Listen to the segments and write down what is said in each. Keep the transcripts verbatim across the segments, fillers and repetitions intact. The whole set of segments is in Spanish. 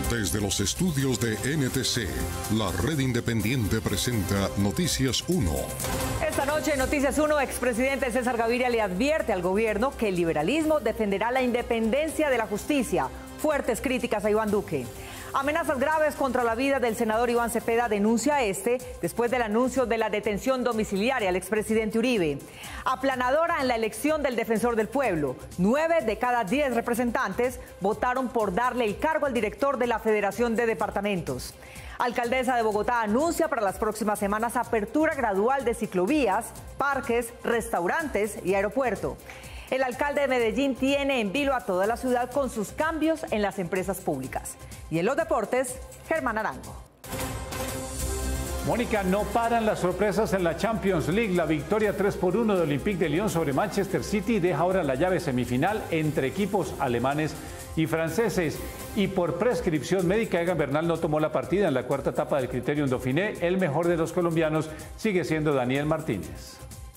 Desde los estudios de N T C, la red independiente presenta Noticias uno. Esta noche en Noticias uno, expresidente César Gaviria le advierte al gobierno que el liberalismo defenderá la independencia de la justicia. Fuertes críticas a Iván Duque. Amenazas graves contra la vida del senador Iván Cepeda denuncia este después del anuncio de la detención domiciliaria al expresidente Uribe. Aplanadora en la elección del defensor del pueblo. Nueve de cada diez representantes votaron por darle el cargo al director de la Federación de Departamentos. Alcaldesa de Bogotá anuncia para las próximas semanas apertura gradual de ciclovías, parques, restaurantes y aeropuerto. El alcalde de Medellín tiene en vilo a toda la ciudad con sus cambios en las empresas públicas. Y en los deportes, Germán Arango. Mónica, no paran las sorpresas en la Champions League. La victoria tres por uno de Olympique de Lyon sobre Manchester City deja ahora la llave semifinal entre equipos alemanes y franceses. Y por prescripción médica, Egan Bernal no tomó la partida en la cuarta etapa del Criterium Dauphiné. El mejor de los colombianos sigue siendo Daniel Martínez.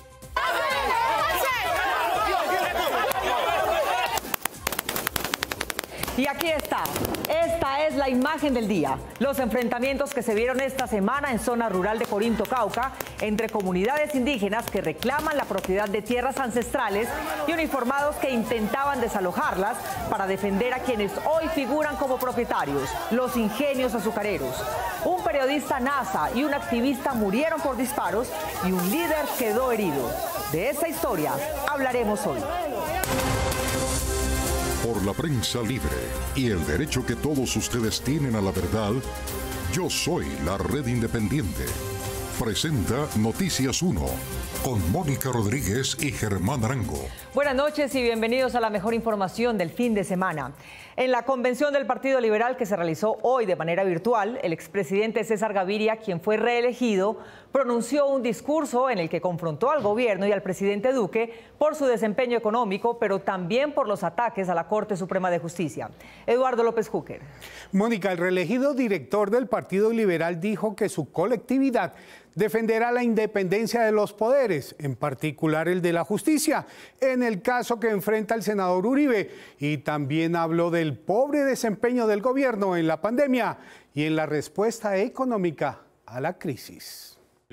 Y aquí está, esta es la imagen del día. Los enfrentamientos que se vieron esta semana en zona rural de Corinto, Cauca, entre comunidades indígenas que reclaman la propiedad de tierras ancestrales y uniformados que intentaban desalojarlas para defender a quienes hoy figuran como propietarios, los ingenios azucareros. Un periodista NASA y un activista murieron por disparos y un líder quedó herido. De esa historia hablaremos hoy. Por la prensa libre y el derecho que todos ustedes tienen a la verdad, yo soy la red independiente. Presenta Noticias uno con Mónica Rodríguez y Germán Arango. Buenas noches y bienvenidos a la mejor información del fin de semana. En la convención del Partido Liberal que se realizó hoy de manera virtual, el expresidente César Gaviria, quien fue reelegido, pronunció un discurso en el que confrontó al gobierno y al presidente Duque por su desempeño económico, pero también por los ataques a la Corte Suprema de Justicia. Eduardo López Júquer. Mónica, el reelegido director del Partido Liberal dijo que su colectividad defenderá la independencia de los poderes, en particular el de la justicia, en el caso que enfrenta el senador Uribe, y también habló del pobre desempeño del gobierno en la pandemia y en la respuesta económica a la crisis.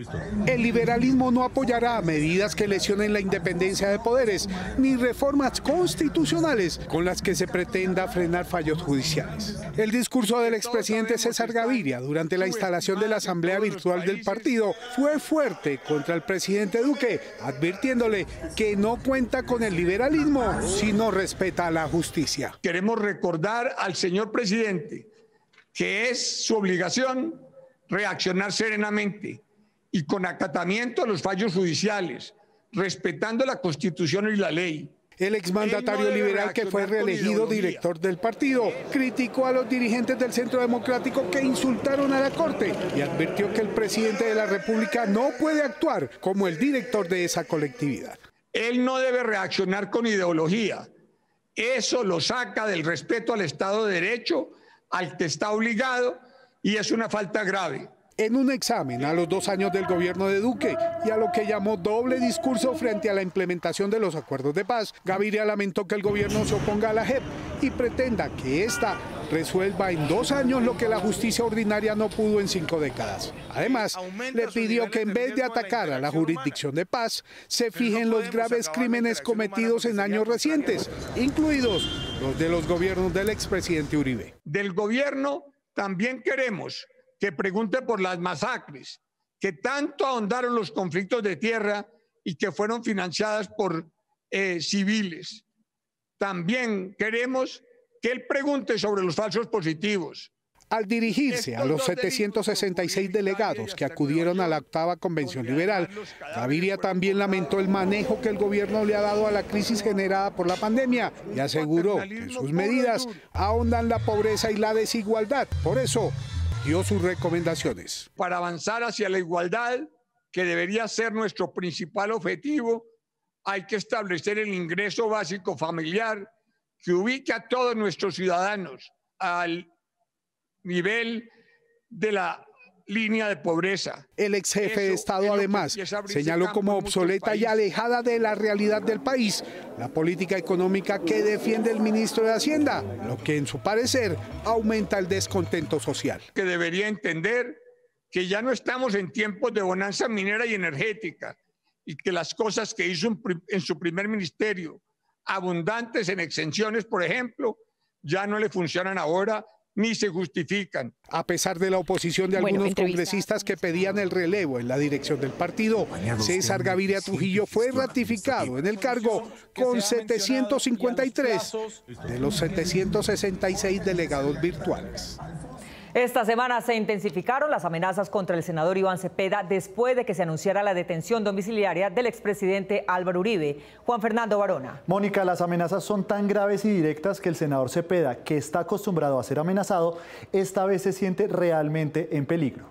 El liberalismo no apoyará medidas que lesionen la independencia de poderes, ni reformas constitucionales con las que se pretenda frenar fallos judiciales. El discurso del expresidente César Gaviria durante la instalación de la asamblea virtual del partido fue fuerte contra el presidente Duque, advirtiéndole que no cuenta con el liberalismo si no respeta a la justicia. Queremos recordar al señor presidente que es su obligación reaccionar serenamente y con acatamiento a los fallos judiciales, respetando la Constitución y la ley. El exmandatario liberal, que fue reelegido director del partido, criticó a los dirigentes del Centro Democrático que insultaron a la Corte y advirtió que el presidente de la República no puede actuar como el director de esa colectividad. Él no debe reaccionar con ideología. Eso lo saca del respeto al Estado de Derecho, al que está obligado, y es una falta grave. En un examen a los dos años del gobierno de Duque y a lo que llamó doble discurso frente a la implementación de los acuerdos de paz, Gaviria lamentó que el gobierno se oponga a la J E P y pretenda que ésta resuelva en dos años lo que la justicia ordinaria no pudo en cinco décadas. Además, le pidió que en vez de atacar a la jurisdicción de paz, se fijen los graves crímenes cometidos en años recientes, incluidos los de los gobiernos del expresidente Uribe. Del gobierno también queremos que pregunte por las masacres, que tanto ahondaron los conflictos de tierra y que fueron financiadas por eh, civiles. También queremos que él pregunte sobre los falsos positivos. Al dirigirse a los setecientos sesenta y seis delegados que acudieron a la octava convención liberal, Gaviria también lamentó el manejo que el gobierno le ha dado a la crisis generada por la pandemia y aseguró que sus medidas ahondan la pobreza y la desigualdad. Por eso, dio sus recomendaciones. Para avanzar hacia la igualdad, que debería ser nuestro principal objetivo, hay que establecer el ingreso básico familiar que ubique a todos nuestros ciudadanos al nivel de la línea de pobreza. El ex jefe de Estado además señaló como obsoleta y alejada de la realidad del país la política económica que defiende el ministro de Hacienda, lo que en su parecer aumenta el descontento social. Que debería entender que ya no estamos en tiempos de bonanza minera y energética y que las cosas que hizo en su primer ministerio, abundantes en exenciones, por ejemplo, ya no le funcionan ahora ni se justifican. A pesar de la oposición de algunos bueno, congresistas que pedían el relevo en la dirección del partido, César Gaviria Trujillo fue ratificado en el cargo con setecientos cincuenta y tres de los setecientos sesenta y seis delegados virtuales. Esta semana se intensificaron las amenazas contra el senador Iván Cepeda después de que se anunciara la detención domiciliaria del expresidente Álvaro Uribe. Juan Fernando Barona. Mónica, las amenazas son tan graves y directas que el senador Cepeda, que está acostumbrado a ser amenazado, esta vez se siente realmente en peligro.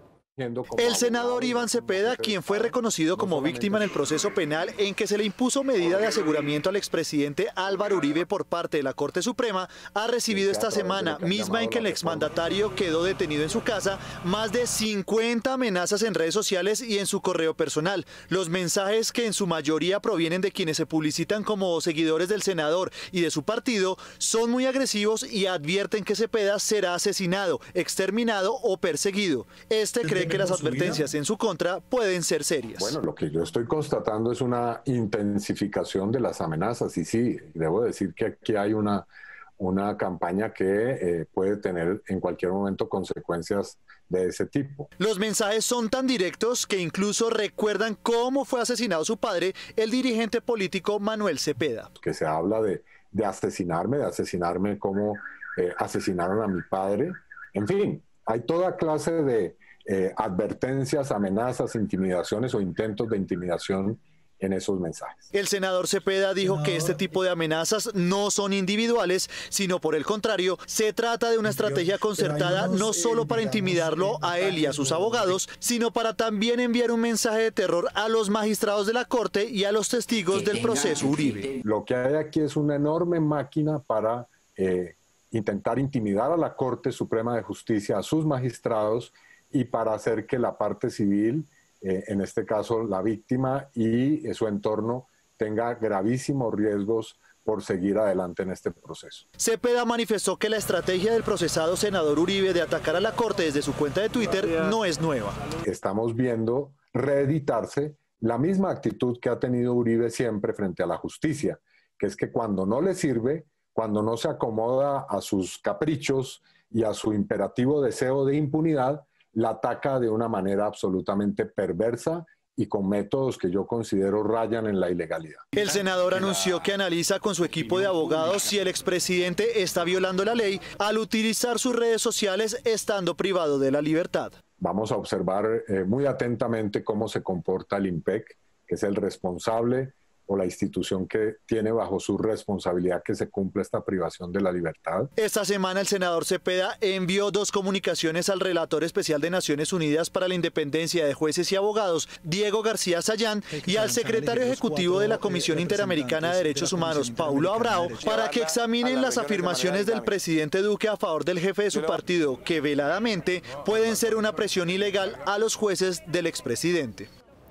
El senador Iván Cepeda, quien fue reconocido como víctima en el proceso penal en que se le impuso medida de aseguramiento al expresidente Álvaro Uribe por parte de la Corte Suprema, ha recibido esta semana, misma en que el exmandatario quedó detenido en su casa, más de cincuenta amenazas en redes sociales y en su correo personal. Los mensajes, que en su mayoría provienen de quienes se publicitan como seguidores del senador y de su partido, son muy agresivos y advierten que Cepeda será asesinado, exterminado o perseguido. Este cree que las advertencias en su contra pueden ser serias. Bueno, lo que yo estoy constatando es una intensificación de las amenazas y sí, debo decir que aquí hay una, una campaña que eh, puede tener en cualquier momento consecuencias de ese tipo. Los mensajes son tan directos que incluso recuerdan cómo fue asesinado su padre, el dirigente político Manuel Cepeda. Que se habla de, de asesinarme, de asesinarme como eh, asesinaron a mi padre. En fin, hay toda clase de Eh, advertencias, amenazas, intimidaciones o intentos de intimidación en esos mensajes. El senador Cepeda dijo que este tipo de amenazas no son individuales, sino por el contrario, se trata de una estrategia concertada no solo para intimidarlo a él y a sus abogados, sino para también enviar un mensaje de terror a los magistrados de la Corte y a los testigos del proceso Uribe. Lo que hay aquí es una enorme máquina para eh, intentar intimidar a la Corte Suprema de Justicia, a sus magistrados, y para hacer que la parte civil, eh, en este caso la víctima y eh, su entorno, tenga gravísimos riesgos por seguir adelante en este proceso. Cepeda manifestó que la estrategia del procesado senador Uribe de atacar a la Corte desde su cuenta de Twitter no es nueva. Estamos viendo reeditarse la misma actitud que ha tenido Uribe siempre frente a la justicia, que es que cuando no le sirve, cuando no se acomoda a sus caprichos y a su imperativo deseo de impunidad, la ataca de una manera absolutamente perversa y con métodos que yo considero rayan en la ilegalidad. El senador anunció que analiza con su equipo de abogados si el expresidente está violando la ley al utilizar sus redes sociales estando privado de la libertad. Vamos a observar eh, muy atentamente cómo se comporta el IMPEC, que es el responsable o la institución que tiene bajo su responsabilidad que se cumpla esta privación de la libertad. Esta semana el senador Cepeda envió dos comunicaciones al relator especial de Naciones Unidas para la Independencia de Jueces y Abogados, Diego García Sayán, y al secretario ejecutivo de la Comisión Interamericana de Derechos Humanos, Paulo Abrao, para que examinen las afirmaciones del presidente Duque a favor del jefe de su partido, que veladamente pueden ser una presión ilegal a los jueces del expresidente.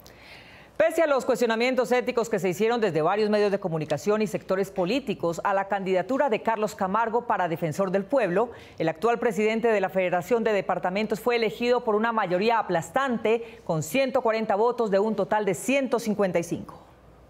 Pese a los cuestionamientos éticos que se hicieron desde varios medios de comunicación y sectores políticos a la candidatura de Carlos Camargo para defensor del pueblo, el actual presidente de la Federación de Departamentos fue elegido por una mayoría aplastante con ciento cuarenta votos de un total de ciento cincuenta y cinco.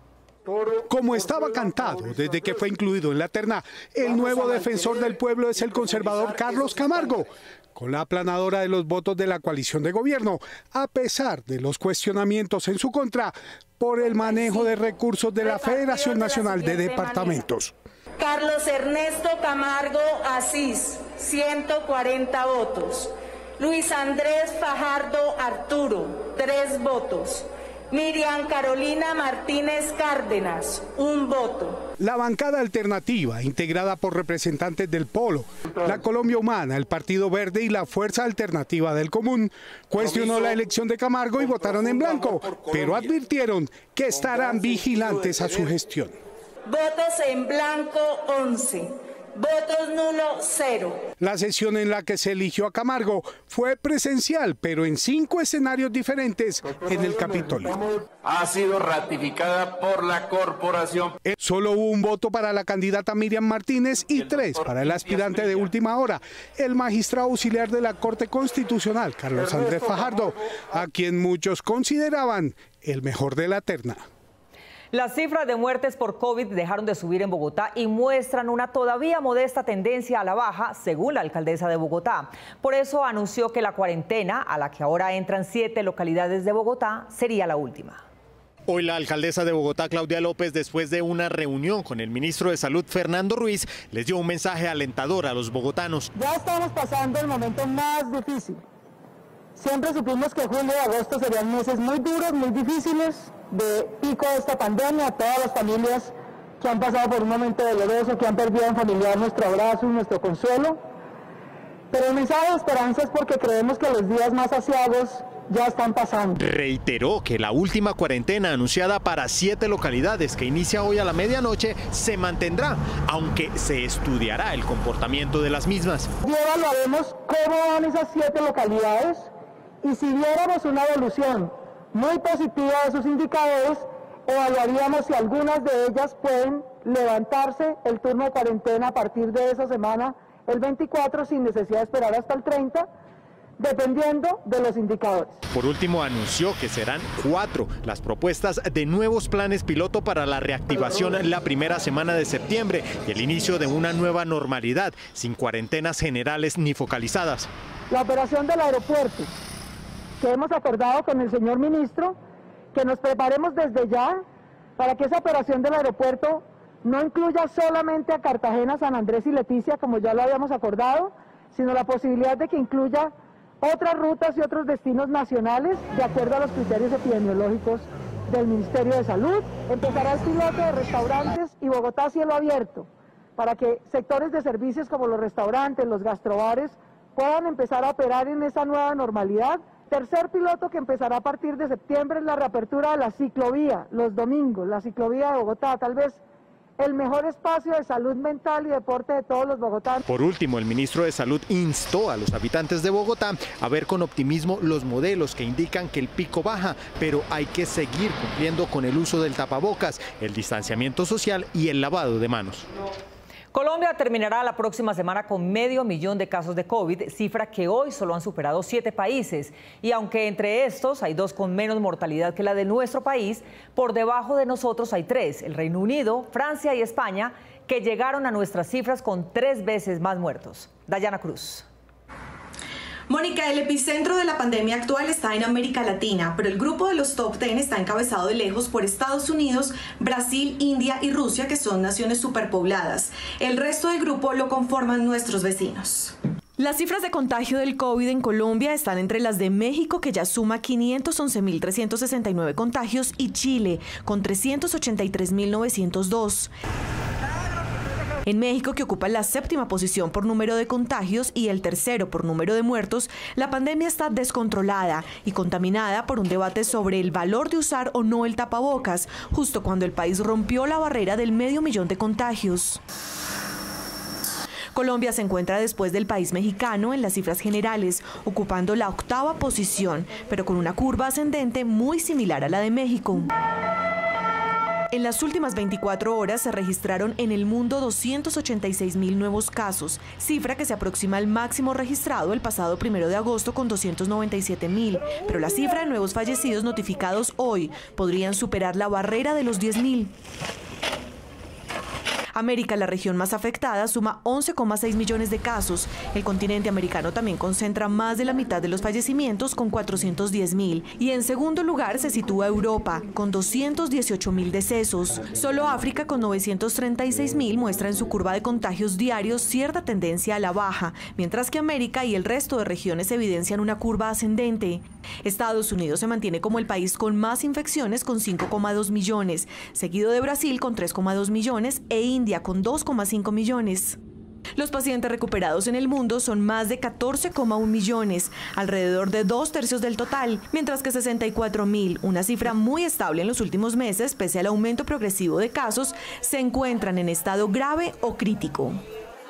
Como estaba cantado desde que fue incluido en la terna, el nuevo defensor del pueblo es el conservador Carlos Camargo, con la aplanadora de los votos de la coalición de gobierno, a pesar de los cuestionamientos en su contra por el manejo de recursos de la Federación Nacional de Departamentos. Carlos Ernesto Camargo Asís, ciento cuarenta votos. Luis Andrés Fajardo Arturo, tres votos. Miriam Carolina Martínez Cárdenas, un voto. La bancada alternativa, integrada por representantes del Polo, la Colombia Humana, el Partido Verde y la Fuerza Alternativa del Común, cuestionó la elección de Camargo y votaron en blanco, pero advirtieron que estarán vigilantes a su gestión. Votos en blanco, once. Votos nulo, cero. La sesión en la que se eligió a Camargo fue presencial, pero en cinco escenarios diferentes en el Capitolio. Ha sido ratificada por la corporación. Solo hubo un voto para la candidata Miriam Martínez y tres para el aspirante de última hora, el magistrado auxiliar de la Corte Constitucional, Carlos Andrés Fajardo, a quien muchos consideraban el mejor de la terna. Las cifras de muertes por COVID dejaron de subir en Bogotá y muestran una todavía modesta tendencia a la baja, según la alcaldesa de Bogotá. Por eso anunció que la cuarentena, a la que ahora entran siete localidades de Bogotá, sería la última. Hoy la alcaldesa de Bogotá, Claudia López, después de una reunión con el ministro de Salud, Fernando Ruiz, les dio un mensaje alentador a los bogotanos. Ya estamos pasando el momento más difícil. Siempre supimos que julio y agosto serían meses muy duros, muy difíciles, de pico de esta pandemia. Todas las familias que han pasado por un momento doloroso, que han perdido en familiar nuestro abrazo, nuestro consuelo. Pero el mensaje de esperanza es porque creemos que los días más aciagos ya están pasando. Reiteró que la última cuarentena anunciada para siete localidades, que inicia hoy a la medianoche, se mantendrá, aunque se estudiará el comportamiento de las mismas. Y evaluaremos cómo van esas siete localidades y si viéramos una evolución muy positiva de sus indicadores, evaluaríamos si algunas de ellas pueden levantarse el turno de cuarentena a partir de esa semana, el veinticuatro, sin necesidad de esperar hasta el treinta, dependiendo de los indicadores. Por último, anunció que serán cuatro las propuestas de nuevos planes piloto para la reactivación en la primera semana de septiembre y el inicio de una nueva normalidad, sin cuarentenas generales ni focalizadas. La operación del aeropuerto, que hemos acordado con el señor ministro, que nos preparemos desde ya para que esa operación del aeropuerto no incluya solamente a Cartagena, San Andrés y Leticia, como ya lo habíamos acordado, sino la posibilidad de que incluya otras rutas y otros destinos nacionales de acuerdo a los criterios epidemiológicos del Ministerio de Salud. Empezará el piloto de restaurantes y Bogotá a cielo abierto, para que sectores de servicios como los restaurantes, los gastrobares, puedan empezar a operar en esa nueva normalidad. Tercer piloto que empezará a partir de septiembre es la reapertura de la ciclovía, los domingos, la ciclovía de Bogotá, tal vez el mejor espacio de salud mental y deporte de todos los bogotanos. Por último, el ministro de Salud instó a los habitantes de Bogotá a ver con optimismo los modelos que indican que el pico baja, pero hay que seguir cumpliendo con el uso del tapabocas, el distanciamiento social y el lavado de manos. Colombia terminará la próxima semana con medio millón de casos de COVID, cifra que hoy solo han superado siete países. Y aunque entre estos hay dos con menos mortalidad que la de nuestro país, por debajo de nosotros hay tres, el Reino Unido, Francia y España, que llegaron a nuestras cifras con tres veces más muertos. Dayana Cruz. Mónica, el epicentro de la pandemia actual está en América Latina, pero el grupo de los top diez está encabezado de lejos por Estados Unidos, Brasil, India y Rusia, que son naciones superpobladas. El resto del grupo lo conforman nuestros vecinos. Las cifras de contagio del COVID en Colombia están entre las de México, que ya suma quinientos once mil trescientos sesenta y nueve contagios, y Chile, con trescientos ochenta y tres mil novecientos dos. En México, que ocupa la séptima posición por número de contagios y el tercero por número de muertos, la pandemia está descontrolada y contaminada por un debate sobre el valor de usar o no el tapabocas, justo cuando el país rompió la barrera del medio millón de contagios. Colombia se encuentra después del país mexicano en las cifras generales, ocupando la octava posición, pero con una curva ascendente muy similar a la de México. En las últimas veinticuatro horas se registraron en el mundo doscientos ochenta y seis mil nuevos casos, cifra que se aproxima al máximo registrado el pasado primero de agosto con doscientos noventa y siete mil, pero la cifra de nuevos fallecidos notificados hoy podrían superar la barrera de los diez mil. América, la región más afectada, suma once coma seis millones de casos. El continente americano también concentra más de la mitad de los fallecimientos, con cuatrocientos diez mil. Y en segundo lugar se sitúa Europa, con doscientos dieciocho mil decesos. Solo África, con novecientos treinta y seis mil, muestra en su curva de contagios diarios cierta tendencia a la baja, mientras que América y el resto de regiones evidencian una curva ascendente. Estados Unidos se mantiene como el país con más infecciones, con cinco coma dos millones, seguido de Brasil con tres coma dos millones e India con dos coma cinco millones. Los pacientes recuperados en el mundo son más de catorce coma uno millones, alrededor de dos tercios del total, mientras que sesenta y cuatro mil, una cifra muy estable en los últimos meses, pese al aumento progresivo de casos, se encuentran en estado grave o crítico.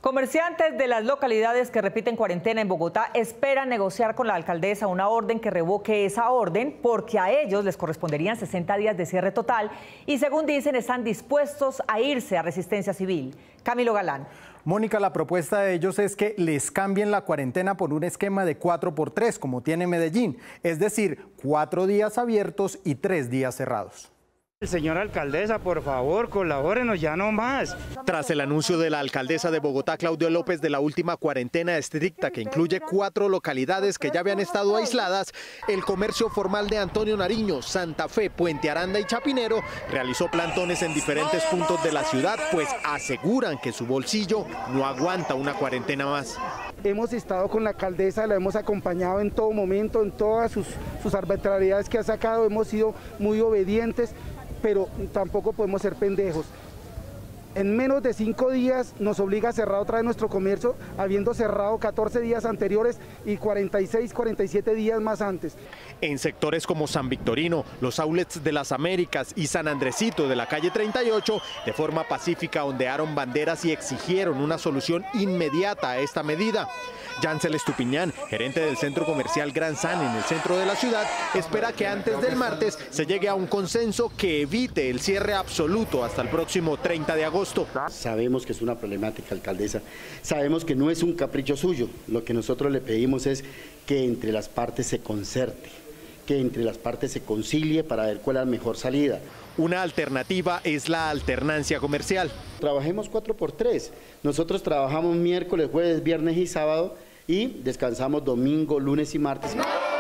Comerciantes de las localidades que repiten cuarentena en Bogotá esperan negociar con la alcaldesa una orden que revoque esa orden porque a ellos les corresponderían sesenta días de cierre total y según dicen están dispuestos a irse a Resistencia Civil. Camilo Galán. Mónica, la propuesta de ellos es que les cambien la cuarentena por un esquema de cuatro por tres como tiene Medellín, es decir, cuatro días abiertos y tres días cerrados. Señora alcaldesa, por favor, colabórenos ya no más. Tras el anuncio de la alcaldesa de Bogotá, Claudia López, de la última cuarentena estricta que incluye cuatro localidades que ya habían estado aisladas, el comercio formal de Antonio Nariño, Santa Fe, Puente Aranda y Chapinero realizó plantones en diferentes puntos de la ciudad, pues aseguran que su bolsillo no aguanta una cuarentena más. Hemos estado con la alcaldesa, la hemos acompañado en todo momento, en todas sus, sus arbitrariedades que ha sacado, hemos sido muy obedientes, pero tampoco podemos ser pendejos. En menos de cinco días nos obliga a cerrar otra vez nuestro comercio, habiendo cerrado catorce días anteriores y cuarenta y seis, cuarenta y siete días más antes. En sectores como San Victorino, los outlets de las Américas y San Andresito de la calle treinta y ocho, de forma pacífica ondearon banderas y exigieron una solución inmediata a esta medida. Yancel Estupiñán, gerente del centro comercial Gran San en el centro de la ciudad, espera que antes del martes se llegue a un consenso que evite el cierre absoluto hasta el próximo treinta de agosto. Sabemos que es una problemática, alcaldesa, sabemos que no es un capricho suyo, lo que nosotros le pedimos es que entre las partes se concerte, que entre las partes se concilie para ver cuál es la mejor salida. Una alternativa es la alternancia comercial. Trabajemos cuatro por tres, nosotros trabajamos miércoles, jueves, viernes y sábado y descansamos domingo, lunes y martes.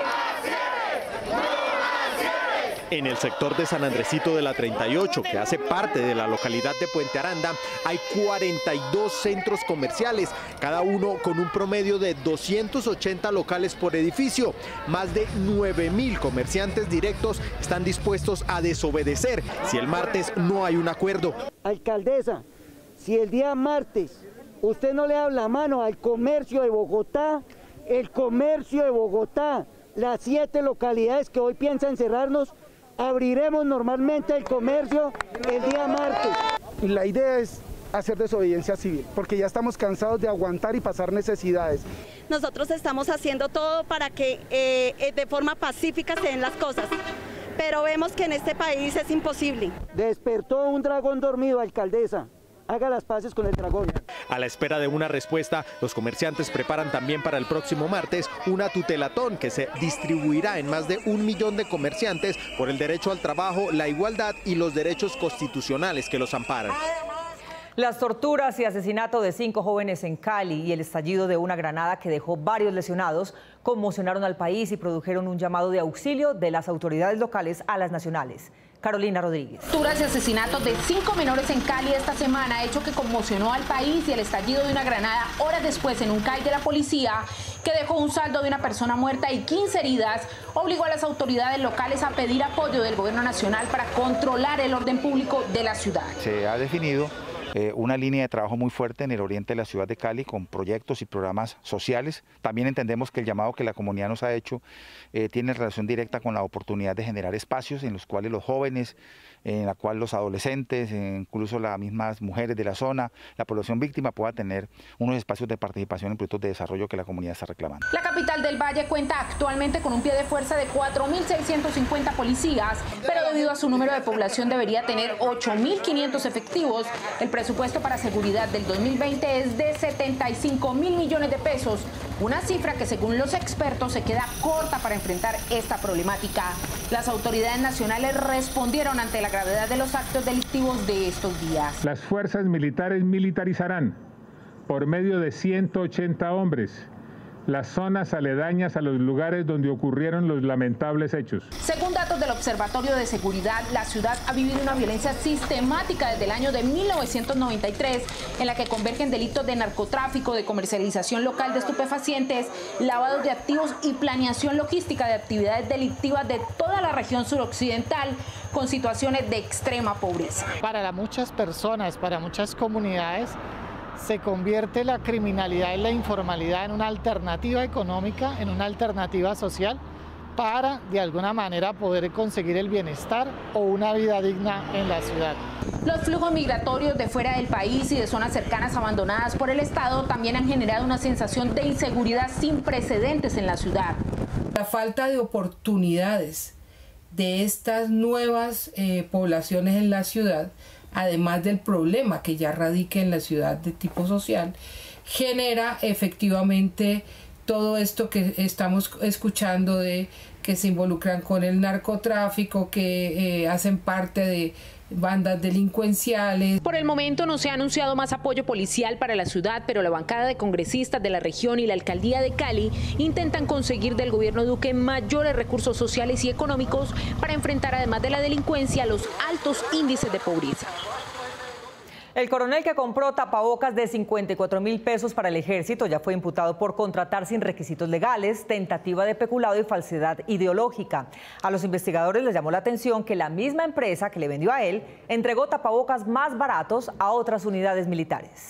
En el sector de San Andresito de la treinta y ocho, que hace parte de la localidad de Puente Aranda, hay cuarenta y dos centros comerciales, cada uno con un promedio de doscientos ochenta locales por edificio. Más de nueve mil comerciantes directos están dispuestos a desobedecer si el martes no hay un acuerdo. Alcaldesa, si el día martes usted no le da la mano al comercio de Bogotá, el comercio de Bogotá, las siete localidades que hoy piensan cerrarnos, abriremos normalmente el comercio el día martes. Y la idea es hacer desobediencia civil, porque ya estamos cansados de aguantar y pasar necesidades. Nosotros estamos haciendo todo para que eh, de forma pacífica se den las cosas, pero vemos que en este país es imposible. Despertó un dragón dormido, alcaldesa. Haga las paces con el dragón. A la espera de una respuesta, los comerciantes preparan también para el próximo martes una tutelatón que se distribuirá en más de un millón de comerciantes por el derecho al trabajo, la igualdad y los derechos constitucionales que los amparan. Las torturas y asesinato de cinco jóvenes en Cali y el estallido de una granada que dejó varios lesionados conmocionaron al país y produjeron un llamado de auxilio de las autoridades locales a las nacionales. Carolina Rodríguez. Torturas y asesinatos de cinco menores en Cali esta semana, hecho que conmocionó al país, y el estallido de una granada horas después en un C A I de la policía, que dejó un saldo de una persona muerta y quince heridas, obligó a las autoridades locales a pedir apoyo del gobierno nacional para controlar el orden público de la ciudad. Se ha definido Eh, una línea de trabajo muy fuerte en el oriente de la ciudad de Cali con proyectos y programas sociales. También entendemos que el llamado que la comunidad nos ha hecho eh, tiene relación directa con la oportunidad de generar espacios en los cuales los jóvenes, en la cual los adolescentes, incluso las mismas mujeres de la zona, la población víctima pueda tener unos espacios de participación en proyectos de desarrollo que la comunidad está reclamando. La capital del Valle cuenta actualmente con un pie de fuerza de cuatro mil seiscientos cincuenta policías, pero debido a su número de población debería tener ocho mil quinientos efectivos. El presupuesto para seguridad del dos mil veinte es de setenta y cinco mil millones de pesos, una cifra que según los expertos se queda corta para enfrentar esta problemática. Las autoridades nacionales respondieron ante la gravedad de los actos delictivos de estos días. Las fuerzas militares militarizarán por medio de ciento ochenta hombres las zonas aledañas a los lugares donde ocurrieron los lamentables hechos. Según datos del Observatorio de Seguridad, la ciudad ha vivido una violencia sistemática desde el año de mil novecientos noventa y tres, en la que convergen delitos de narcotráfico, de comercialización local de estupefacientes, lavado de activos y planeación logística de actividades delictivas de toda la región suroccidental, con situaciones de extrema pobreza. Para muchas personas, para muchas comunidades, se convierte la criminalidad y la informalidad en una alternativa económica, en una alternativa social, para de alguna manera poder conseguir el bienestar o una vida digna en la ciudad. Los flujos migratorios de fuera del país y de zonas cercanas abandonadas por el Estado también han generado una sensación de inseguridad sin precedentes en la ciudad. La falta de oportunidades de estas nuevas eh, poblaciones en la ciudad, además del problema que ya radica en la ciudad de tipo social, genera efectivamente todo esto que estamos escuchando de que se involucran con el narcotráfico, que eh, hacen parte de bandas delincuenciales. Por el momento no se ha anunciado más apoyo policial para la ciudad, pero la bancada de congresistas de la región y la alcaldía de Cali intentan conseguir del gobierno Duque mayores recursos sociales y económicos para enfrentar, además de la delincuencia, los altos índices de pobreza. El coronel que compró tapabocas de cincuenta y cuatro mil pesos para el ejército ya fue imputado por contratar sin requisitos legales, tentativa de peculado y falsedad ideológica. A los investigadores les llamó la atención que la misma empresa que le vendió a él entregó tapabocas más baratos a otras unidades militares.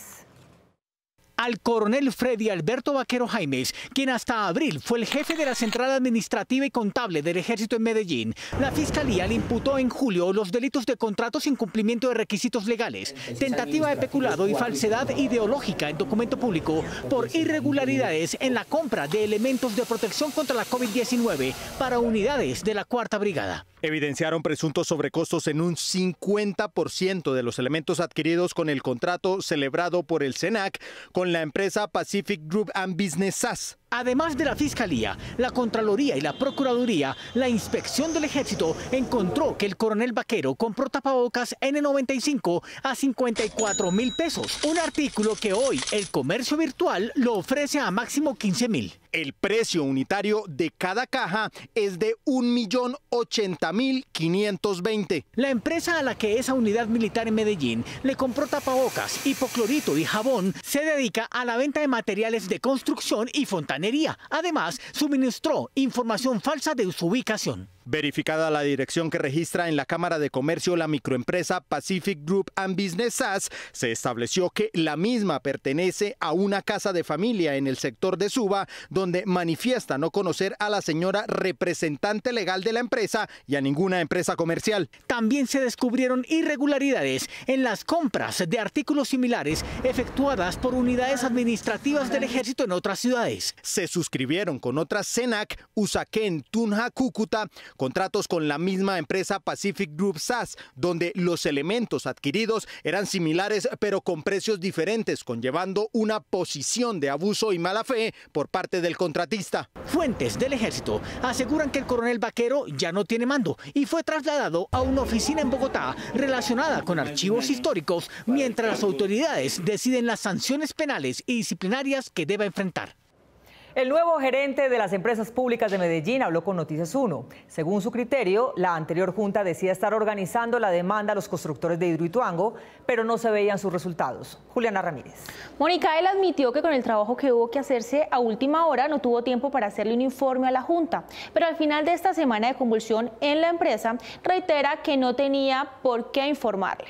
Al coronel Freddy Alberto Vaquero Jaimes, quien hasta abril fue el jefe de la Central Administrativa y Contable del Ejército en Medellín, la Fiscalía le imputó en julio los delitos de contrato sin cumplimiento de requisitos legales, tentativa de peculado y falsedad ideológica en documento público por irregularidades en la compra de elementos de protección contra la COVID diecinueve para unidades de la Cuarta Brigada. Evidenciaron presuntos sobrecostos en un cincuenta por ciento de los elementos adquiridos con el contrato celebrado por el SENAC con la empresa Pacific Group and Business S A S. Además de la Fiscalía, la Contraloría y la Procuraduría, la Inspección del Ejército encontró que el coronel Vaquero compró tapabocas N noventa y cinco a cincuenta y cuatro mil pesos, un artículo que hoy el comercio virtual lo ofrece a máximo quince mil. El precio unitario de cada caja es de un millón ochenta mil quinientos veinte. La empresa a la que esa unidad militar en Medellín le compró tapabocas, hipoclorito y jabón se dedica a la venta de materiales de construcción y fontanería. Además, suministró información falsa de su ubicación. Verificada la dirección que registra en la Cámara de Comercio la microempresa Pacific Group and Business S A S, se estableció que la misma pertenece a una casa de familia en el sector de Suba, donde manifiesta no conocer a la señora representante legal de la empresa y a ninguna empresa comercial. También se descubrieron irregularidades en las compras de artículos similares efectuadas por unidades administrativas del Ejército en otras ciudades. Se suscribieron con otras SENAC, Usaquén, Tunja, Cúcuta, contratos con la misma empresa Pacific Group S A S, donde los elementos adquiridos eran similares pero con precios diferentes, conllevando una posición de abuso y mala fe por parte del contratista. Fuentes del Ejército aseguran que el coronel Vaquero ya no tiene mando y fue trasladado a una oficina en Bogotá relacionada con archivos históricos, mientras las autoridades deciden las sanciones penales y disciplinarias que deba enfrentar. El nuevo gerente de las empresas públicas de Medellín habló con Noticias uno. Según su criterio, la anterior junta decía estar organizando la demanda a los constructores de Hidroituango, pero no se veían sus resultados. Juliana Ramírez. Mónica, él admitió que con el trabajo que hubo que hacerse a última hora no tuvo tiempo para hacerle un informe a la junta, pero al final de esta semana de convulsión en la empresa reitera que no tenía por qué informarle.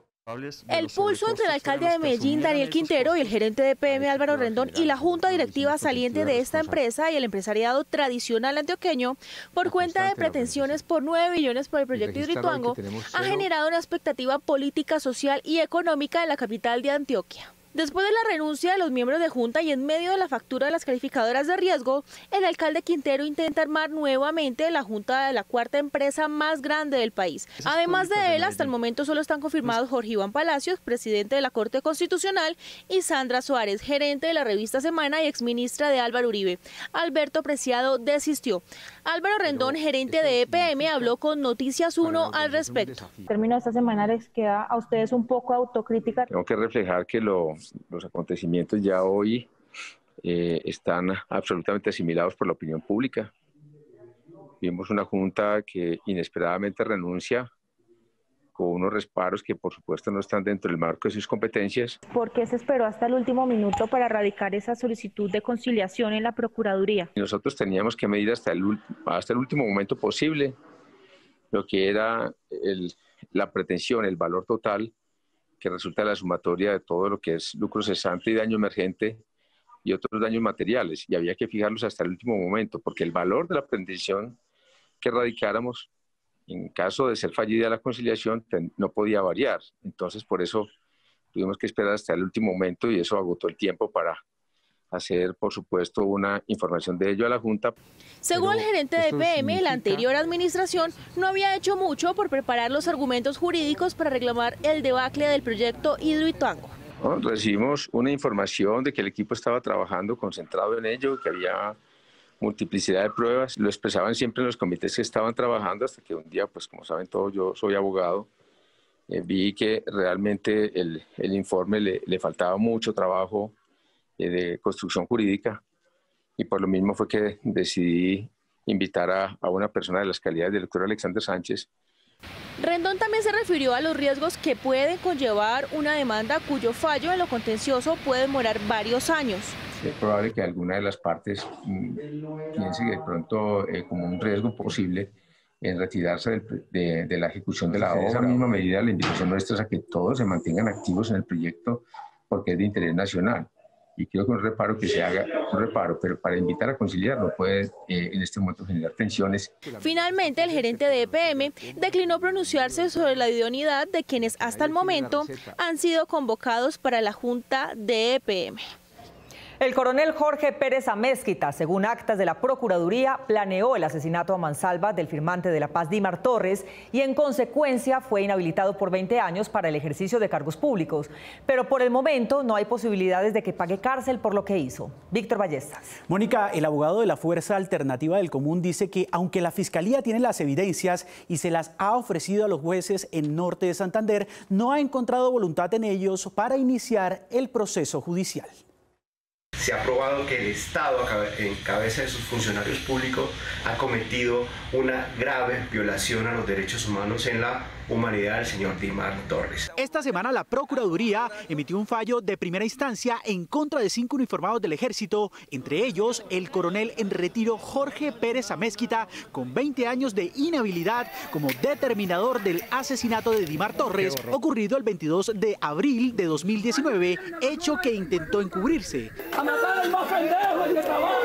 El pulso entre el alcalde de Medellín, Daniel Quintero, y el gerente de E P M, Álvaro Rendón, y la junta directiva saliente de esta empresa y el empresariado tradicional antioqueño, por cuenta de pretensiones por nueve billones por el proyecto Hidroituango, ha generado una expectativa política, social y económica en la capital de Antioquia. Después de la renuncia de los miembros de Junta y en medio de la factura de las calificadoras de riesgo, el alcalde Quintero intenta armar nuevamente la Junta de la cuarta empresa más grande del país. Además de él, hasta el momento solo están confirmados Jorge Iván Palacios, presidente de la Corte Constitucional, y Sandra Suárez, gerente de la revista Semana y exministra de Álvaro Uribe. Alberto Preciado desistió. Álvaro Rendón, gerente de E P M, habló con Noticias uno al respecto. En términos de esta semana, ¿les queda a ustedes un poco de autocrítica? Tengo que reflejar que lo... los acontecimientos ya hoy eh, están absolutamente asimilados por la opinión pública. Vimos una junta que inesperadamente renuncia con unos reparos que por supuesto no están dentro del marco de sus competencias. ¿Por qué se esperó hasta el último minuto para radicar esa solicitud de conciliación en la Procuraduría? Nosotros teníamos que medir hasta el, hasta el último momento posible lo que era el, la pretensión, el valor total que resulta de la sumatoria de todo lo que es lucro cesante y daño emergente y otros daños materiales, y había que fijarlos hasta el último momento, porque el valor de la pretensión que radicáramos, en caso de ser fallida la conciliación, no podía variar. Entonces, por eso tuvimos que esperar hasta el último momento y eso agotó el tiempo para hacer, por supuesto, una información de ello a la Junta. Según el gerente de P M, la anterior administración no había hecho mucho por preparar los argumentos jurídicos para reclamar el debacle del proyecto Hidroituango. ¿No? Recibimos una información de que el equipo estaba trabajando concentrado en ello, que había multiplicidad de pruebas. Lo expresaban siempre en los comités que estaban trabajando, hasta que un día, pues como saben todos, yo soy abogado, eh, vi que realmente el, el informe le, le faltaba mucho trabajo de construcción jurídica y por lo mismo fue que decidí invitar a, a una persona de las calidades del doctor Alexander Sánchez. Rendón también se refirió a los riesgos que pueden conllevar una demanda cuyo fallo en lo contencioso puede demorar varios años. Es probable que alguna de las partes mmm, piense que de pronto eh, como un riesgo posible en retirarse del, de, de la ejecución de la obra. En esa misma medida la invitación nuestra es a que todos se mantengan activos en el proyecto porque es de interés nacional. Y quiero que un reparo que se haga, un reparo, pero para invitar a conciliar no puede eh, en este momento generar tensiones. Finalmente, el gerente de E P M declinó pronunciarse sobre la idoneidad de quienes hasta el momento han sido convocados para la Junta de E P M. El coronel Jorge Pérez Amezquita, según actas de la Procuraduría, planeó el asesinato a mansalva del firmante de la paz Dimar Torres y en consecuencia fue inhabilitado por veinte años para el ejercicio de cargos públicos. Pero por el momento no hay posibilidades de que pague cárcel por lo que hizo. Víctor Ballestas. Mónica, el abogado de la Fuerza Alternativa del Común dice que aunque la Fiscalía tiene las evidencias y se las ha ofrecido a los jueces en Norte de Santander, no ha encontrado voluntad en ellos para iniciar el proceso judicial. Se ha probado que el Estado, en cabeza de sus funcionarios públicos, ha cometido una grave violación a los derechos humanos en la humanidad del señor Dimar Torres. Esta semana la Procuraduría emitió un fallo de primera instancia en contra de cinco uniformados del Ejército, entre ellos el coronel en retiro Jorge Pérez Amezquita, con veinte años de inhabilidad como determinador del asesinato de Dimar Torres, ocurrido el veintidós de abril de dos mil diecinueve, hecho que intentó encubrirse. ¡A matar al más pendejo el que trabaja!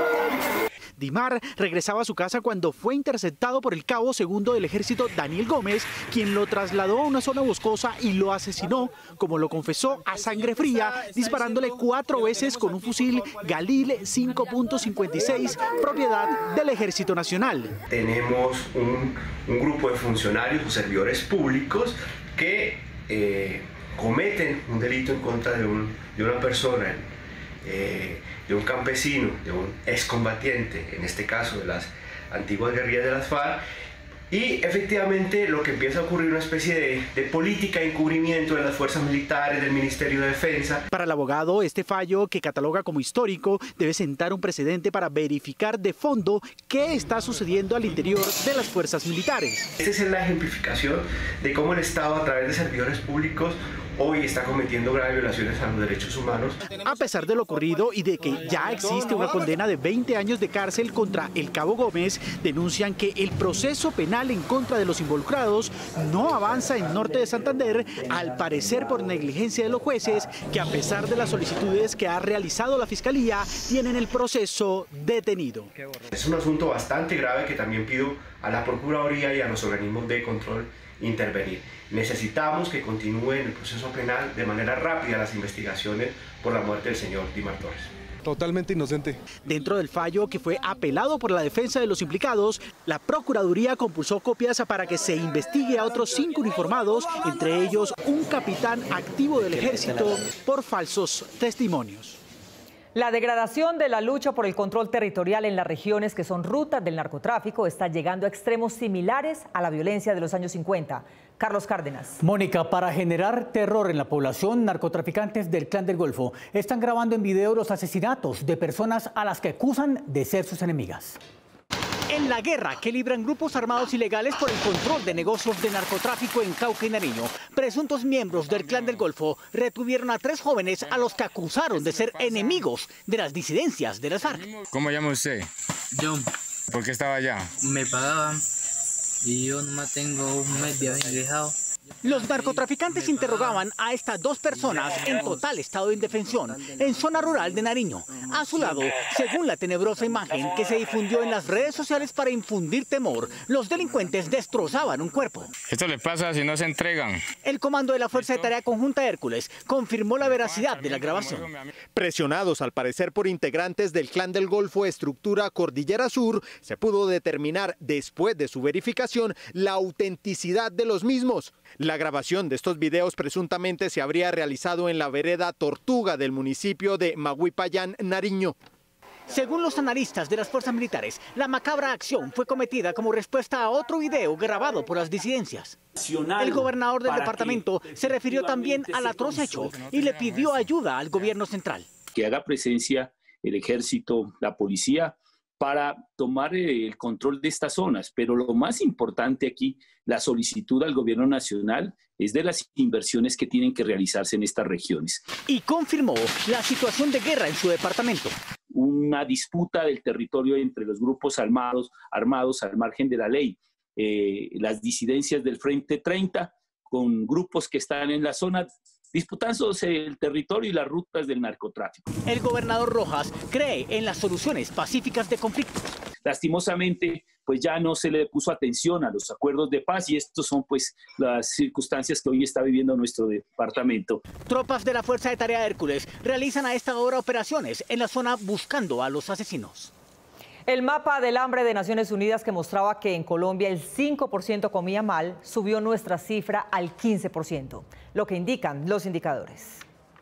Dimar regresaba a su casa cuando fue interceptado por el cabo segundo del ejército Daniel Gómez, quien lo trasladó a una zona boscosa y lo asesinó, como lo confesó a sangre fría, disparándole cuatro veces con un fusil Galil cinco punto cincuenta y seis, propiedad del Ejército Nacional. Tenemos un, un grupo de funcionarios o servidores públicos que eh, cometen un delito en contra de, un, de una persona, eh, de un campesino, de un excombatiente, en este caso de las antiguas guerrillas de las FARC, y efectivamente lo que empieza a ocurrir una especie de, de política de encubrimiento de las fuerzas militares, del Ministerio de Defensa. Para el abogado, este fallo, que cataloga como histórico, debe sentar un precedente para verificar de fondo qué está sucediendo al interior de las fuerzas militares. Esta es la ejemplificación de cómo el Estado, a través de servidores públicos, hoy está cometiendo graves violaciones a los derechos humanos. A pesar de lo ocurrido y de que ya existe una condena de veinte años de cárcel contra el cabo Gómez, denuncian que el proceso penal en contra de los involucrados no avanza en Norte de Santander, al parecer por negligencia de los jueces, que a pesar de las solicitudes que ha realizado la Fiscalía, tienen el proceso detenido. Es un asunto bastante grave que también pido a la Procuraduría y a los organismos de control intervenir. Necesitamos que continúen el proceso penal de manera rápida las investigaciones por la muerte del señor Dimar Torres. Totalmente inocente. Dentro del fallo, que fue apelado por la defensa de los implicados, la Procuraduría compulsó copias para que se investigue a otros cinco uniformados, entre ellos un capitán activo del Ejército, por falsos testimonios. La degradación de la lucha por el control territorial en las regiones que son rutas del narcotráfico está llegando a extremos similares a la violencia de los años cincuenta. Carlos Cárdenas. Mónica, para generar terror en la población, narcotraficantes del Clan del Golfo están grabando en video los asesinatos de personas a las que acusan de ser sus enemigas. En la guerra que libran grupos armados ilegales por el control de negocios de narcotráfico en Cauca y Nariño, presuntos miembros del Clan del Golfo retuvieron a tres jóvenes a los que acusaron de ser enemigos de las disidencias de las FARC. ¿Cómo llama usted? John. ¿Por qué estaba allá? Me pagaban y yo nomás tengo un mes de haber ingresado Los narcotraficantes interrogaban a estas dos personas en total estado de indefensión en zona rural de Nariño. A su lado, según la tenebrosa imagen que se difundió en las redes sociales para infundir temor, los delincuentes destrozaban un cuerpo. Esto le pasa si no se entregan. El comando de la Fuerza de Tarea Conjunta Hércules confirmó la veracidad de la grabación. Presionados al parecer por integrantes del Clan del Golfo estructura Cordillera Sur, se pudo determinar después de su verificación la autenticidad de los mismos. La grabación de estos videos presuntamente se habría realizado en la vereda Tortuga del municipio de Maguipayán, Nariño. Según los analistas de las fuerzas militares, la macabra acción fue cometida como respuesta a otro video grabado por las disidencias. El gobernador del departamento se refirió también al atroz hecho y le pidió ayuda al gobierno central. Que haga presencia el ejército, la policía, para tomar el control de estas zonas. Pero lo más importante aquí, la solicitud al gobierno nacional es de las inversiones que tienen que realizarse en estas regiones. Y confirmó la situación de guerra en su departamento. Una disputa del territorio entre los grupos armados, armados al margen de la ley. Eh, las disidencias del Frente treinta con grupos que están en la zona disputándose el territorio y las rutas del narcotráfico. El gobernador Rojas cree en las soluciones pacíficas de conflictos. Lastimosamente, pues ya no se le puso atención a los acuerdos de paz y estas son pues las circunstancias que hoy está viviendo nuestro departamento. Tropas de la Fuerza de Tarea Hércules realizan a esta hora operaciones en la zona buscando a los asesinos. El mapa del hambre de Naciones Unidas, que mostraba que en Colombia el cinco por ciento comía mal, subió nuestra cifra al quince por ciento, lo que indican los indicadores.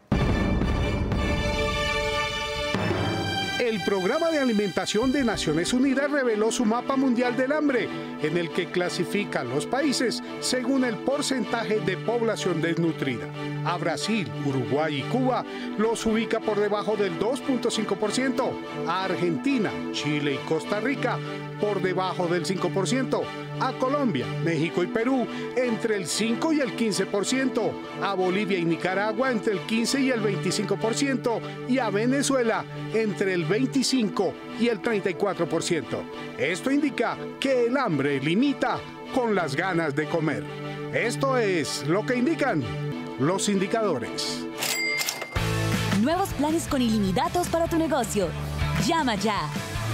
El Programa de Alimentación de Naciones Unidas reveló su mapa mundial del hambre, en el que clasifica a los países según el porcentaje de población desnutrida. A Brasil, Uruguay y Cuba los ubica por debajo del dos punto cinco por ciento, a Argentina, Chile y Costa Rica por debajo del cinco por ciento, a Colombia, México y Perú entre el cinco y el quince por ciento, a Bolivia y Nicaragua entre el quince y el veinticinco por ciento y a Venezuela entre el veinticinco y el treinta y cuatro por ciento. Esto indica que el hambre limita con las ganas de comer. Esto es lo que indican los indicadores. Nuevos planes con ilimitados para tu negocio. Llama ya.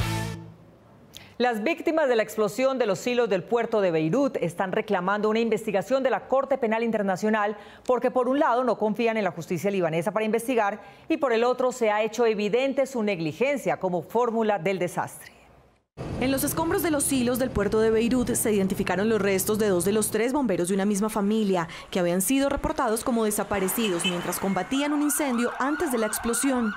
Las víctimas de la explosión de los silos del puerto de Beirut están reclamando una investigación de la Corte Penal Internacional porque por un lado no confían en la justicia libanesa para investigar y por el otro se ha hecho evidente su negligencia como fórmula del desastre. En los escombros de los silos del puerto de Beirut se identificaron los restos de dos de los tres bomberos de una misma familia que habían sido reportados como desaparecidos mientras combatían un incendio antes de la explosión.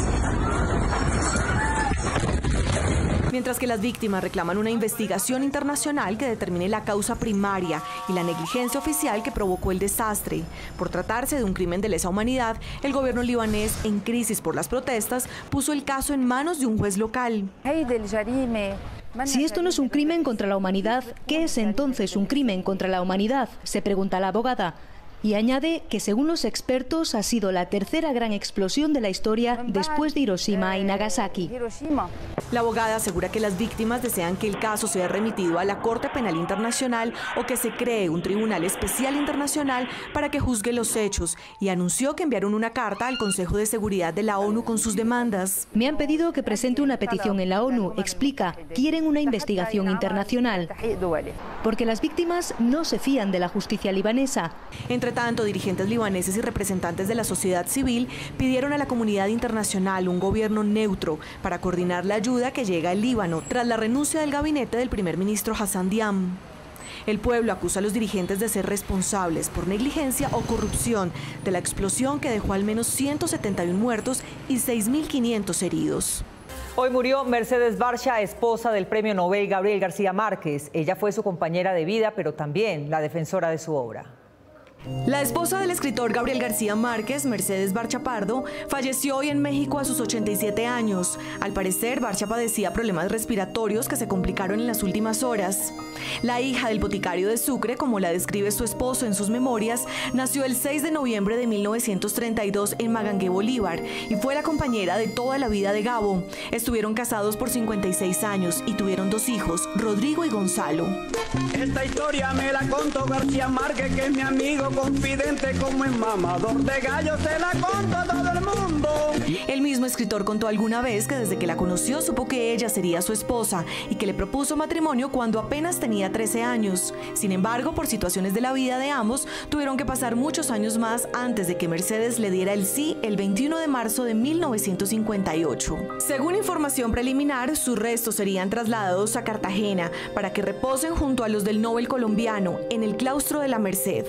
Mientras que las víctimas reclaman una investigación internacional que determine la causa primaria y la negligencia oficial que provocó el desastre. Por tratarse de un crimen de lesa humanidad, el gobierno libanés, en crisis por las protestas, puso el caso en manos de un juez local. Si esto no es un crimen contra la humanidad, ¿qué es entonces un crimen contra la humanidad?, se pregunta la abogada. Y añade que según los expertos ha sido la tercera gran explosión de la historia después de Hiroshima y Nagasaki. La abogada asegura que las víctimas desean que el caso sea remitido a la Corte Penal Internacional o que se cree un tribunal especial internacional para que juzgue los hechos y anunció que enviaron una carta al Consejo de Seguridad de la ONU con sus demandas. Me han pedido que presente una petición en la ONU, explica, quieren una investigación internacional, porque las víctimas no se fían de la justicia libanesa. Entre tanto, dirigentes libaneses y representantes de la sociedad civil pidieron a la comunidad internacional un gobierno neutro para coordinar la ayuda que llega al Líbano tras la renuncia del gabinete del primer ministro Hassan Diab. El pueblo acusa a los dirigentes de ser responsables por negligencia o corrupción de la explosión que dejó al menos ciento setenta y uno muertos y seis mil quinientos heridos. Hoy murió Mercedes Barcia, esposa del premio Nobel Gabriel García Márquez. Ella fue su compañera de vida, pero también la defensora de su obra. La esposa del escritor Gabriel García Márquez, Mercedes Barcha Pardo, falleció hoy en México a sus ochenta y siete años. Al parecer, Barcha padecía problemas respiratorios que se complicaron en las últimas horas. La hija del boticario de Sucre, como la describe su esposo en sus memorias, nació el seis de noviembre de mil novecientos treinta y dos en Magangué, Bolívar, y fue la compañera de toda la vida de Gabo. Estuvieron casados por cincuenta y seis años y tuvieron dos hijos, Rodrigo y Gonzalo. Esta historia me la contó García Márquez, que es mi amigo confidente, como es mamador de gallo, se la contó a todo el mundo. El mismo escritor contó alguna vez que desde que la conoció supo que ella sería su esposa y que le propuso matrimonio cuando apenas tenía trece años. Sin embargo, por situaciones de la vida de ambos, tuvieron que pasar muchos años más antes de que Mercedes le diera el sí el veintiuno de marzo de mil novecientos cincuenta y ocho. Según información preliminar, sus restos serían trasladados a Cartagena para que reposen junto a los del Nobel colombiano en el claustro de la Merced.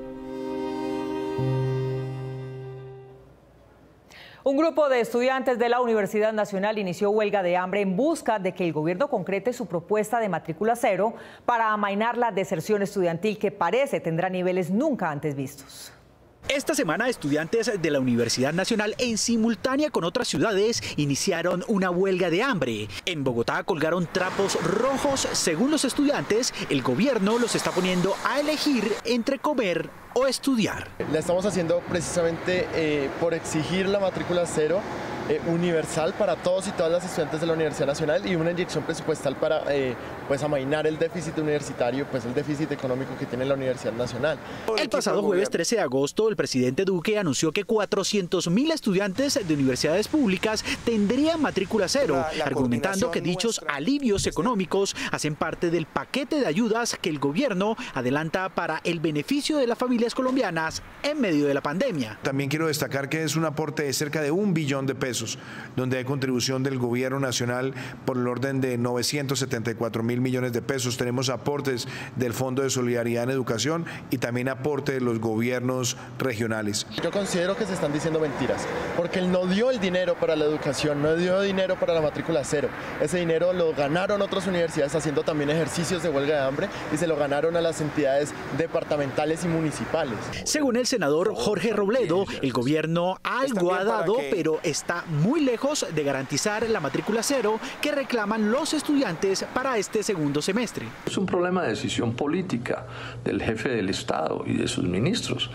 Un grupo de estudiantes de la Universidad Nacional inició huelga de hambre en busca de que el gobierno concrete su propuesta de matrícula cero para amainar la deserción estudiantil, que parece tendrá niveles nunca antes vistos. Esta semana, estudiantes de la Universidad Nacional, en simultánea con otras ciudades, iniciaron una huelga de hambre. En Bogotá colgaron trapos rojos. Según los estudiantes, el gobierno los está poniendo a elegir entre comer o estudiar. La estamos haciendo precisamente eh, por exigir la matrícula cero eh, universal para todos y todas las estudiantes de la Universidad Nacional y una inyección presupuestal para eh, pues amainar el déficit universitario, pues el déficit económico que tiene la Universidad Nacional. El pasado jueves trece de agosto, el presidente Duque anunció que cuatrocientos mil estudiantes de universidades públicas tendrían matrícula cero, la, la argumentando que dichos nuestra... alivios económicos hacen parte del paquete de ayudas que el gobierno adelanta para el beneficio de las familias colombianas en medio de la pandemia. También quiero destacar que es un aporte de cerca de un billón de pesos, donde hay contribución del gobierno nacional por el orden de novecientos setenta y cuatro mil millones de pesos. Tenemos aportes del Fondo de Solidaridad en Educación y también aporte de los gobiernos regionales. Yo considero que se están diciendo mentiras, porque él no dio el dinero para la educación, no dio dinero para la matrícula cero. Ese dinero lo ganaron otras universidades haciendo también ejercicios de huelga de hambre y se lo ganaron a las entidades departamentales y municipales. Según el senador Jorge Robledo, el gobierno algo ha dado, pero está muy lejos de garantizar la matrícula cero que reclaman los estudiantes para este segundo semestre. Es un problema de decisión política del jefe del Estado y de sus ministros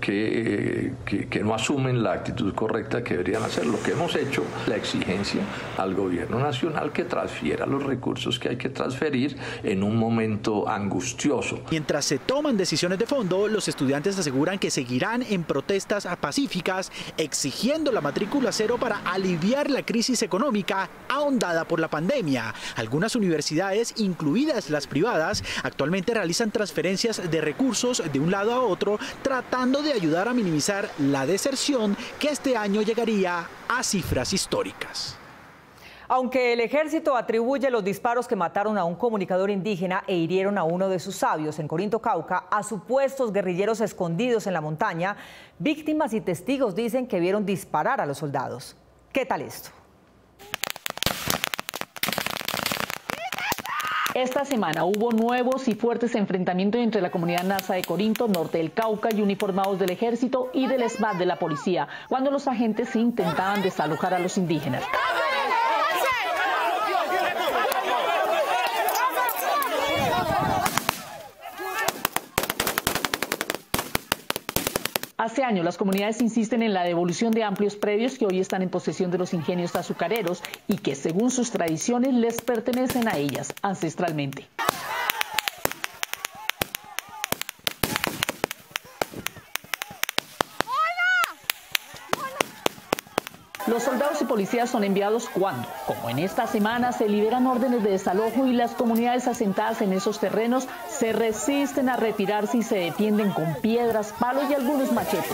que, que, que no asumen la actitud correcta que deberían hacer. Lo que hemos hecho, la exigencia al gobierno nacional que transfiera los recursos que hay que transferir en un momento angustioso. Mientras se toman decisiones de fondo, los estudiantes aseguran que seguirán en protestas pacíficas exigiendo la matrícula cero para aliviar la crisis económica ahondada por la pandemia. Algunas universidades, incluidas las privadas, actualmente realizan transferencias de recursos de un lado a otro, tratando de ayudar a minimizar la deserción que este año llegaría a cifras históricas. Aunque el ejército atribuye los disparos que mataron a un comunicador indígena e hirieron a uno de sus sabios en Corinto, Cauca, a supuestos guerrilleros escondidos en la montaña, víctimas y testigos dicen que vieron disparar a los soldados. ¿Qué tal esto? Esta semana hubo nuevos y fuertes enfrentamientos entre la comunidad nasa de Corinto, norte del Cauca, y uniformados del ejército y del SMAT de la policía, cuando los agentes intentaban desalojar a los indígenas. Hace años las comunidades insisten en la devolución de amplios predios que hoy están en posesión de los ingenios azucareros y que según sus tradiciones les pertenecen a ellas ancestralmente. Los soldados y policías son enviados cuando, como en esta semana, se liberan órdenes de desalojo y las comunidades asentadas en esos terrenos se resisten a retirarse y se defienden con piedras, palos y algunos machetes.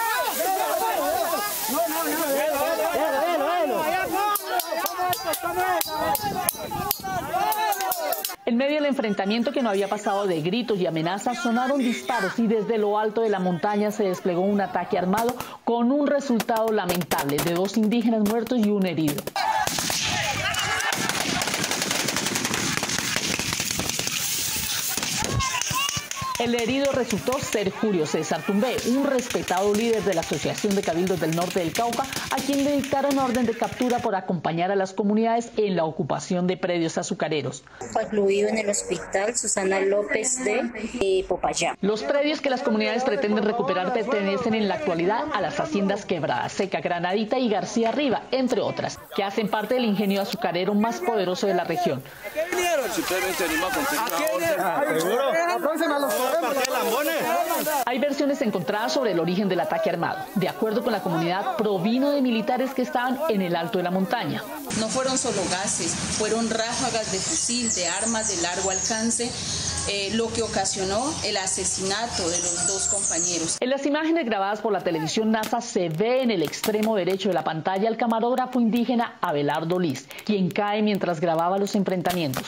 En medio del enfrentamiento, que no había pasado de gritos y amenazas, sonaron disparos y desde lo alto de la montaña se desplegó un ataque armado con un resultado lamentable de dos indígenas muertos y un herido. El herido resultó ser Julio César Tumbé, un respetado líder de la Asociación de Cabildos del Norte del Cauca, a quien le dictaron orden de captura por acompañar a las comunidades en la ocupación de predios azucareros. Incluido en el hospital Susana López de eh, Popayán. Los predios que las comunidades pretenden recuperar pertenecen en la actualidad a las haciendas Quebrada Seca, Granadita y García Riva, entre otras, que hacen parte del ingenio azucarero más poderoso de la región. Hay versiones encontradas sobre el origen del ataque armado. De acuerdo con la comunidad, provino de militares que estaban en el alto de la montaña. No fueron solo gases, fueron ráfagas de fusil, de armas de largo alcance, eh, lo que ocasionó el asesinato de los dos compañeros. En las imágenes grabadas por la televisión NASA se ve en el extremo derecho de la pantalla al camarógrafo indígena Abelardo Liz, quien cae mientras grababa los enfrentamientos.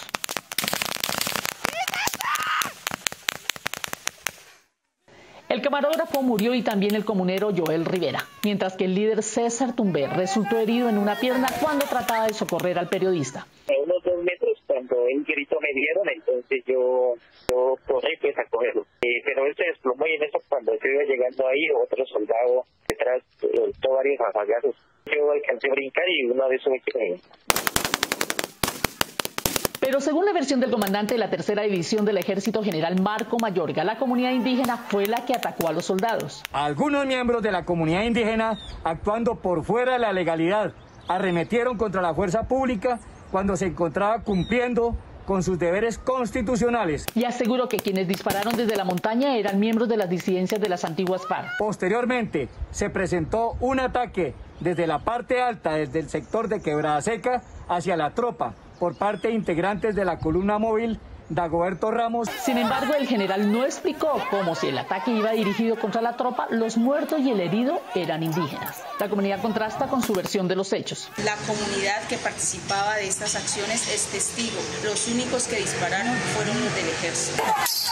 El camarógrafo murió y también el comunero Joel Rivera, mientras que el líder César Tumbé resultó herido en una pierna cuando trataba de socorrer al periodista. A unos dos metros, cuando el grito me dieron, entonces yo, yo corrí pues a cogerlo. Eh, pero él se desplomó y en eso cuando yo iba llegando ahí, otro soldado detrás soltó varios rafagazos. Yo alcancé a brincar y una vez me quedé. Pero según la versión del comandante de la tercera división del Ejército, general Marco Mayorga, la comunidad indígena fue la que atacó a los soldados. Algunos miembros de la comunidad indígena, actuando por fuera de la legalidad, arremetieron contra la fuerza pública cuando se encontraba cumpliendo con sus deberes constitucionales. Y aseguró que quienes dispararon desde la montaña eran miembros de las disidencias de las antiguas FARC. Posteriormente, se presentó un ataque desde la parte alta, desde el sector de Quebrada Seca, hacia la tropa, por parte de integrantes de la columna móvil Dagoberto Ramos. Sin embargo, el general no explicó cómo, si el ataque iba dirigido contra la tropa, los muertos y el herido eran indígenas. La comunidad contrasta con su versión de los hechos. La comunidad que participaba de estas acciones es testigo. Los únicos que dispararon fueron los del ejército.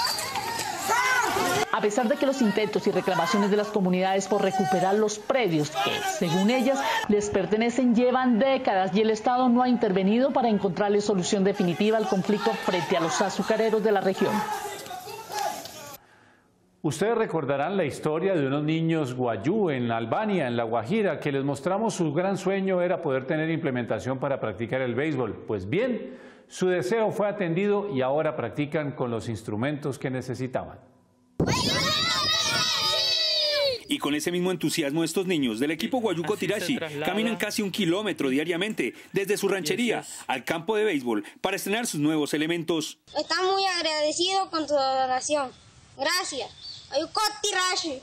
A pesar de que los intentos y reclamaciones de las comunidades por recuperar los predios que, según ellas, les pertenecen llevan décadas y el Estado no ha intervenido para encontrarle solución definitiva al conflicto frente a los azucareros de la región. Ustedes recordarán la historia de unos niños guayú en Albania, en La Guajira, que les mostramos su gran sueño era poder tener implementación para practicar el béisbol. Pues bien, su deseo fue atendido y ahora practican con los instrumentos que necesitaban. Y con ese mismo entusiasmo, estos niños del equipo Guayuco Tirashi caminan casi un kilómetro diariamente desde su ranchería al campo de béisbol para estrenar sus nuevos elementos. Estamos muy agradecidos con tu donación. Gracias. Guayuco Tirashi.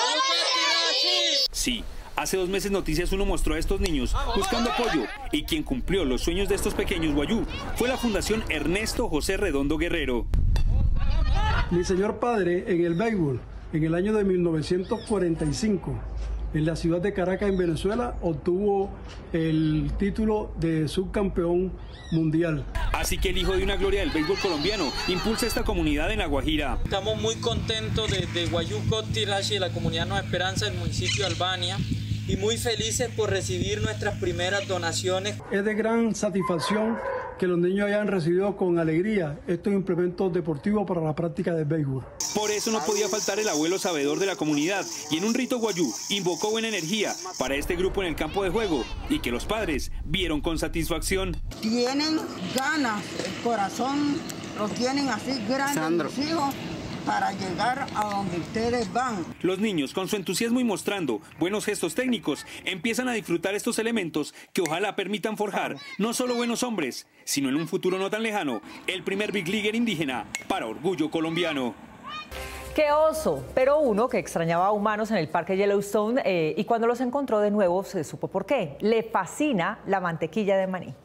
Sí. Hace dos meses Noticias uno mostró a estos niños buscando apoyo y quien cumplió los sueños de estos pequeños guayú fue la Fundación Ernesto José Redondo Guerrero. Mi señor padre en el béisbol, en el año de mil novecientos cuarenta y cinco, en la ciudad de Caracas, en Venezuela, obtuvo el título de subcampeón mundial. Así que el hijo de una gloria del béisbol colombiano impulsa esta comunidad en La Guajira. Estamos muy contentos de, de Guayuco Tirashi, de la comunidad Nueva Esperanza del municipio de Albania, y muy felices por recibir nuestras primeras donaciones. Es de gran satisfacción que los niños hayan recibido con alegría estos implementos deportivos para la práctica del béisbol. Por eso no podía faltar el abuelo sabedor de la comunidad y en un rito guayú invocó buena energía para este grupo en el campo de juego y que los padres vieron con satisfacción. Tienen ganas, el corazón lo tienen así grande los hijos, para llegar a donde ustedes van. Los niños, con su entusiasmo y mostrando buenos gestos técnicos, empiezan a disfrutar estos elementos que ojalá permitan forjar no solo buenos hombres, sino en un futuro no tan lejano, el primer Big Leaguer indígena para orgullo colombiano. ¡Qué oso! Pero uno que extrañaba a humanos en el parque Yellowstone eh, y cuando los encontró de nuevo se supo por qué. Le fascina la mantequilla de maní.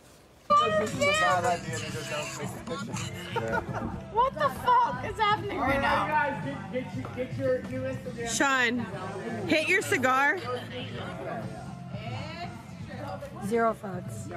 What the fuck is happening right now? Sean, hit your cigar. Zero fucks.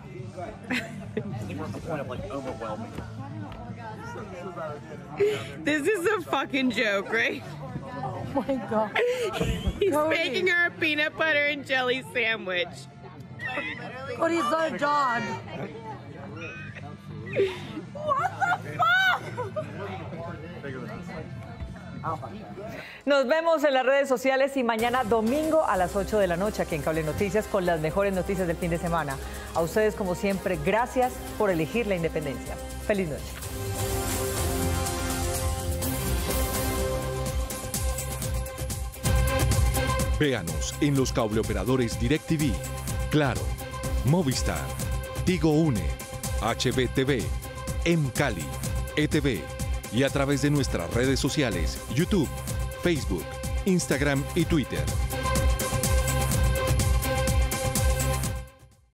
This is a fucking joke, right? Oh my god. He's Cody. making her a peanut butter and jelly sandwich. Cody's our dog. Nos vemos en las redes sociales y mañana domingo a las ocho de la noche aquí en Cable Noticias con las mejores noticias del fin de semana. A ustedes, como siempre, gracias por elegir la independencia. Feliz noche. Véanos en los cableoperadores DirecTV, Claro, Movistar, Tigo Une, H B T V, M-Cali, E T V y a través de nuestras redes sociales YouTube, Facebook, Instagram y Twitter.